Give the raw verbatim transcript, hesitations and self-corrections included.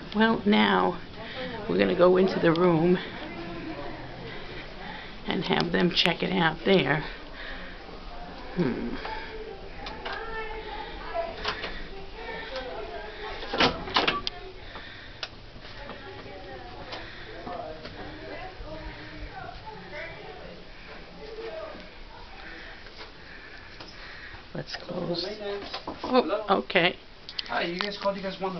Well, now we're going to go into the room and have them check it out there. Hmm. Let's close. Oh, okay. Hi, you guys called. You guys want